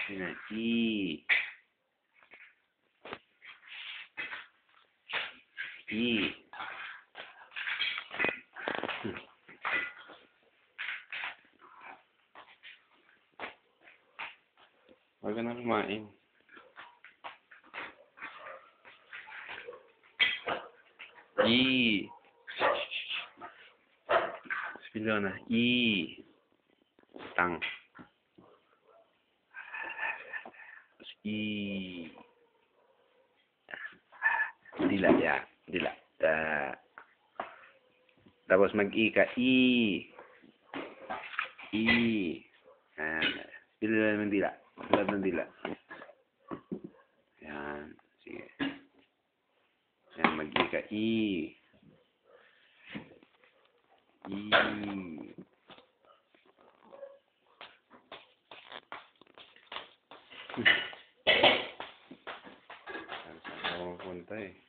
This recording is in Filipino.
Yan, I. I. Huwag ka na kumain. I. Spilo na. I. Tang. I. Dila, ya. Dila. Tapos mag-I ka. I. I. Dila naman dila. Tulad ng dila. Yan. Sige. Yan, mag-I ka. I. I. Saan ako mapunta eh.